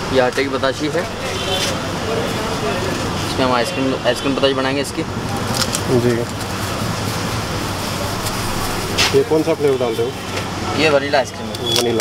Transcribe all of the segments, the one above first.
ये आटे की बताशी है। इसमें हम आइसक्रीम बताशी बनाएंगे इसकी। जी। ये कौन सा फ्लेवर डाल रहे हो? ये वनीला आइसक्रीम है। वनीला।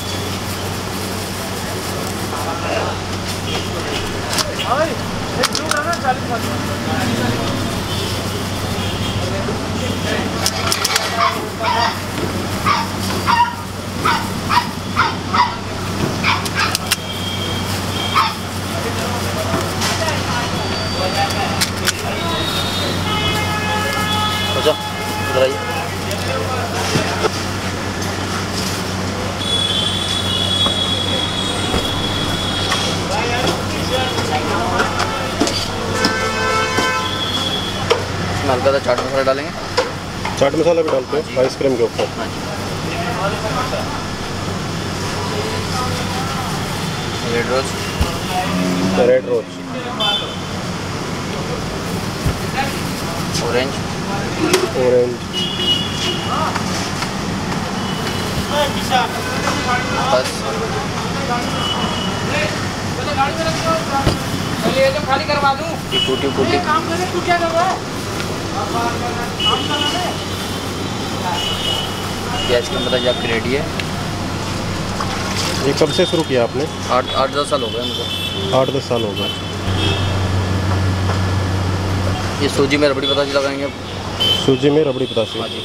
अच्छा इधर आइए। हल्का सा चाट मसाला डालेंगे। चाट मसाला भी डालते हैं आइसक्रीम के ऊपर। हाँ जी। Red rose. Red rose. Orange. Orange. बस। ये तो खाली करवा दूं। टूटी काम करे तू क्या कर रहा है? ये आइसक्रीम बताइए आपकी रेडी है। ये कब से शुरू किया आपने? 8-10 साल हो गए मुझे। 8-10 साल हो गए। ये सूजी में रबड़ी बताशी लगाएंगे। सूजी में रबड़ी बताशी। हाँ जी।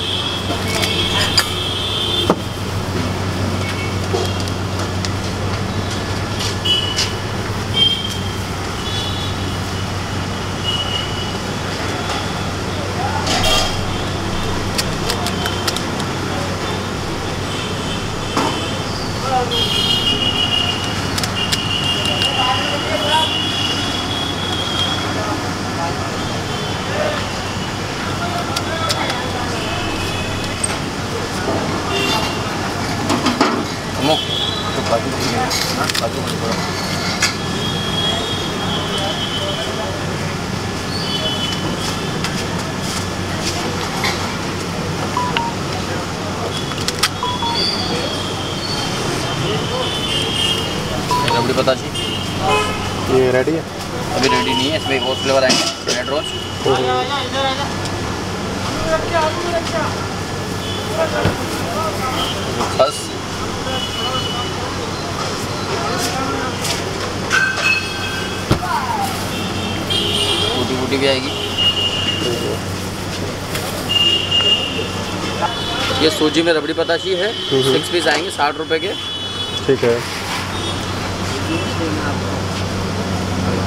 रबड़ी बताशी ये रेडी है? अभी रेडी नहीं है, इसमें एक और फ्लेवर आएंगे। Red rose. बस। टूटी भी आएगी। ये सूजी में रबड़ी बताशी है। 6 पीस आएंगे 60 रुपए के। ठीक है।